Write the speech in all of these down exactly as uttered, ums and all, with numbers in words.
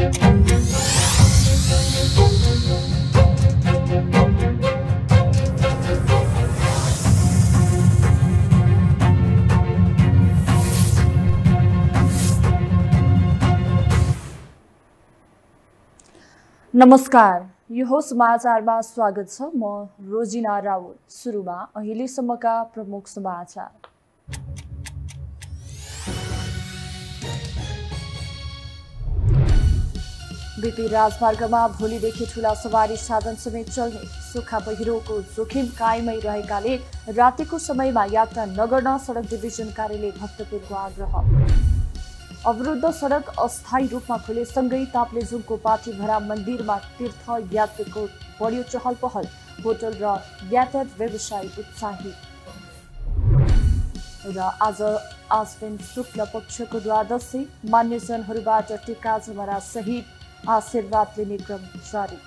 नमस्कार, यो समाचारमा स्वागत छ। म रोजिना राउत। सुरुमा अहिलेसम्मका प्रमुख समाचार। बीपी राजमार्गमा भोलिदेखि ठूला सवारी साधन समेत चल्ने। सुक्खा पहिरोको जोखिम कायमै रहेकाले रातिको समयमा यात्रा नगर्न सडक डिभिजन कार्यालय भक्तपुरको आग्रह। अवरुद्ध सडक अस्थायी रूपमा खुलेसँगै ताप्लेजुङको पाथीभरा मन्दिरमा तीर्थयात्रीको बढ्यो चहल पहल। होटल र यातायात व्यवसायी उत्साहित। र आज आश्विन शुक्ल पक्षको द्वादशी, मान्यजनहरूबाट टीका जमरा सहित आशीर्वाद लिने क्रम जारी।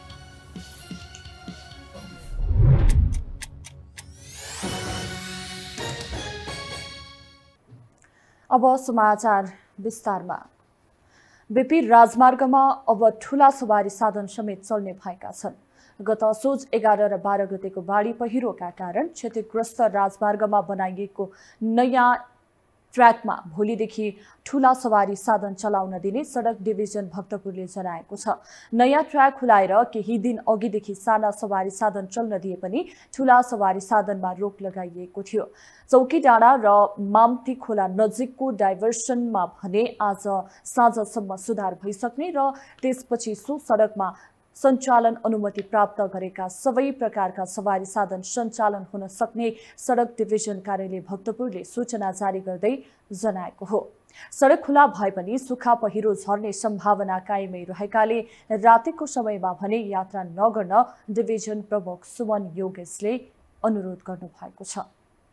अब समाचार विस्तारमा। बीपी राजमार्गमा अब ठूला सवारी साधन समेत चल्ने भएका छन्। गत असोज एघार र बाह्र गतेको बाढी पहिरोका कारण क्षतिग्रस्त राजमार्गमा बनाइएको नयाँ ट्र्याकमा भोलिदेखि ठूला सवारी साधन चलाउन दिने सडक डिभिजन भक्तपुरले जनाएको छ। नयाँ ट्र्याक खुलाएर केही दिन अघिदेखि साना सवारी साधन चल्न दिए पनि ठूला सवारी साधनमा रोक लगाइएको थियो। चौकी डाँडा र माम्ती खोला नजिकको डाइभर्सनमा भने आज साँझसम्म सुधार भइसक्ने र त्यसपछि सो सडकमा सञ्चालन अनुमति प्राप्त गरेका सबै प्रकारका सवारी साधन सञ्चालन हुन सक्ने सडक डिभिजन कार्यालय भक्तपुरले सूचना जारी गर्दै जनाएको हो। सडक खुला भए पनि सुक्खा पहिरो झर्ने सम्भावना कायमै रहेकाले रातिको समयमा भने यात्रा नगर्न डिभिजन प्रमुख सुमन योगेशले अनुरोध गर्नु भएको छ।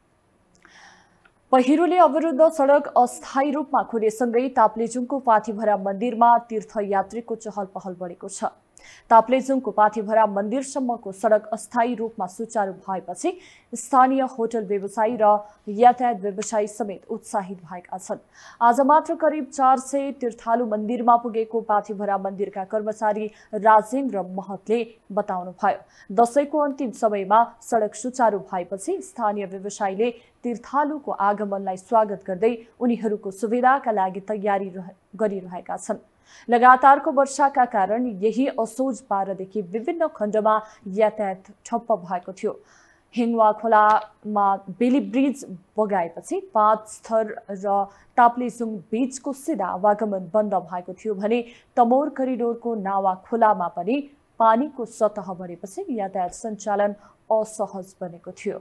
पहिरोले अवरुद्ध सडक अस्थायी रूपमा खुलेसँगै ताप्लेजुङको पाथीभरा मन्दिरमा तीर्थयात्रीको चहल पहल बढेको छ। ताप्लेजुङको पाथीभरा मन्दिरसम्मको सडक अस्थायी रूपमा सुचारू भएपछि स्थानीय होटल व्यवसायी र यातायात व्यवसायी समेत उत्साहित भएका छन्। आज मात्र करिब चार सय तीर्थालु मन्दिरमा पुगेको पाथीभरा मन्दिरका कर्मचारी राजेन्द्र महतले बताउनुभयो। दशैंको अन्तिम समयमा सडक सुचारू भएपछि स्थानीय व्यवसायीले तीर्थालुको आगमनलाई स्वागत गर्दै उनीहरूको सुविधाका लागि तयारी गरिरहेका छन्। लगातारको वर्षाका कारण यही असोज बाह्रदेखि विभिन्न खण्डमा यातायात ठप्प भएको थियो। हिङवा खोलामा बेली ब्रिज बगाएपछि पाँच थर र ताप्लेजुङ बीचको सिधा आवागमन बन्द भएको थियो भने तमोर करिडोरको नावा खोलामा पनि पानीको सतह बढेपछि यातायात सञ्चालन असहज बनेको थियो।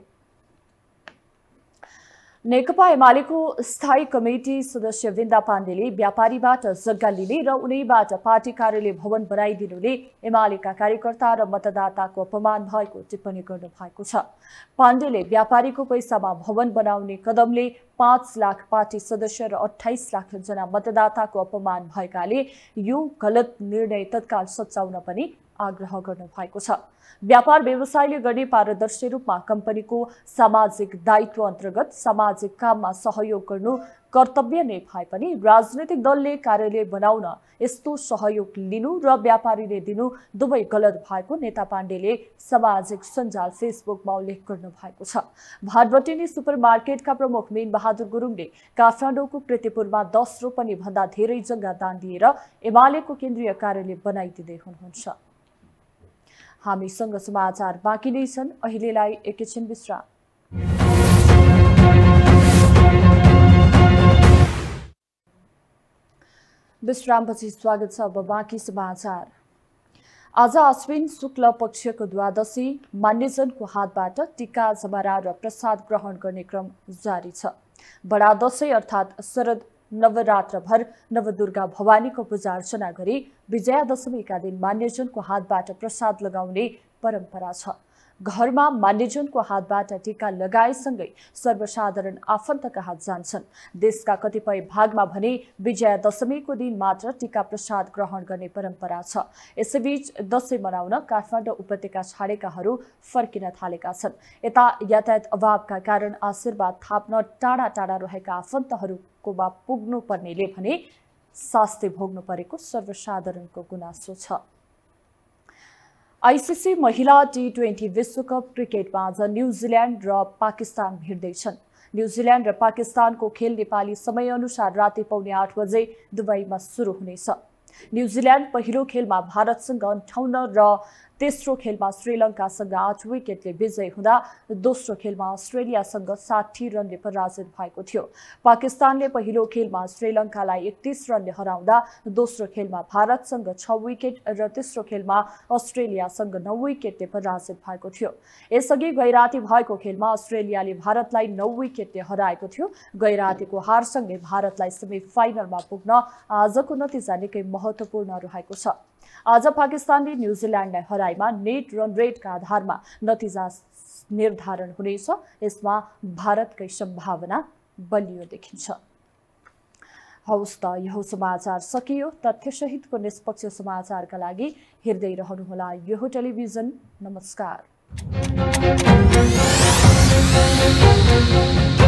नेकपा एमालेको स्थायी कमिटी सदस्य विन्दा पाण्डेले व्यापारीबाट जग्गा लिने र उनैबाट पार्टी कार्यालय भवन बनाइदिनुले एमालेका कार्यकर्ता र मतदाताको अपमान भएको टिप्पणी गर्नु भएको छ। पाण्डेले व्यापारीको पैसामा भवन बनाउने कदमले पाँच लाख पार्टी सदस्य र अठाइस लाख जना मतदाताको अपमान भएकाले यो गलत निर्णय तत्काल सच्याउन पनि आग्रह गर्नु भएको छ। व्यापार व्यवसायले गर्ने पारदर्शी रूपमा कम्पनीको सामाजिक दायित्व अन्तर्गत सामाजिक काममा सहयोग गर्नु कर्तव्य नै भए पनि राजनैतिक दलले कार्यालय बनाउन यस्तो सहयोग लिनु र व्यापारीले दिनु दुवै गलत भएको नेता पाण्डेले सामाजिक सञ्जाल फेसबुकमा उल्लेख गर्नु भएको छ। भाटबटिनी सुपरमार्केटका प्रमुख मीन बहादुर गुरुङले काठमाडौँको कृतिपुरमा दस रोपनी भन्दा धेरै जग्गा दान दिएर एमालेको केन्द्रीय कार्यालय बनाइदिँदै हुनुहुन्छ। हामीसँग समाचार बाँकी नै छन्, अहिलेलाई एकैछिन विश्राम। विश्रामपछि स्वागत छ। अब बाँकी समाचार। आज आश्विन शुक्ल पक्षको द्वादशी, मान्यजनको हातबाट टीका जमरा र प्रसाद ग्रहण गर्ने क्रम जारी छ। बडा दशैं अर्थात् शरद नवरात्रभर नवदुर्गा भवानीको पूजा अर्चना गरी विजयादशमीका दिन मान्यजनको हातबाट प्रसाद लगाउने परम्परा छ। घरमा मान्यजनको हातबाट टीका लगाएसँगै सर्वसाधारण आफन्तका हात जान्छन्। देशका कतिपय भागमा भने विजयादशमीको दिन मात्र टीका प्रसाद ग्रहण गर्ने परम्परा छ। यसैबीच दशैं मनाउन काठमाडौँ उपत्यका छाडेकाहरू फर्किन थालेका छन्। यता यातायात अभावका कारण आशीर्वाद थाप्न टाढा टाढा रहेका आफन्तहरूकोमा पुग्नु पर्नेले भने शास्ति भोग्नु परेको सर्वसाधारणको गुनासो छ। आइसिसी महिला टी ट्वेन्टी विश्वकप क्रिकेटमा आज न्युजिल्यान्ड र पाकिस्तान भिड्दैछन्। न्युजिल्यान्ड र पाकिस्तानको खेल नेपाली समयअनुसार राति पौने आठ बजे दुबईमा सुरु हुनेछ। न्युजिल्यान्ड पहिलो खेलमा भारतसँग अन्ठाउन्न र तेस्रो खेलमा श्रीलङ्कासँग आठ विकेटले विजयी हुँदा दोस्रो खेलमा अस्ट्रेलियासँग साठी रनले पराजित भएको थियो। पाकिस्तानले पहिलो खेलमा श्रीलङ्कालाई एकतीस रनले हराउँदा दोस्रो खेलमा भारतसँग छ विकेट र तेस्रो खेलमा अस्ट्रेलियासँग नौ विकेटले पराजित भएको थियो। यसअघि गैराती भएको खेलमा अस्ट्रेलियाले भारतलाई नौ विकेटले हराएको थियो। गैरातीको हारसँगै भारतलाई सेमी फाइनलमा पुग्न आजको नतिजा निकै महत्त्वपूर्ण रहेको छ। आज पाकिस्तानले न्युजिल्यान्डलाई हराएमा नेट रन रेटका आधारमा नतिजा निर्धारण हुनेछ। यसमा भारतकै सम्भावना बलियो देखिन्छ। हौस् त यो समाचार सकियो। तथ्यसहितको निष्पक्ष समाचारका लागि हेर्दै रहनुहोला यो टेलिभिजन। नमस्कार।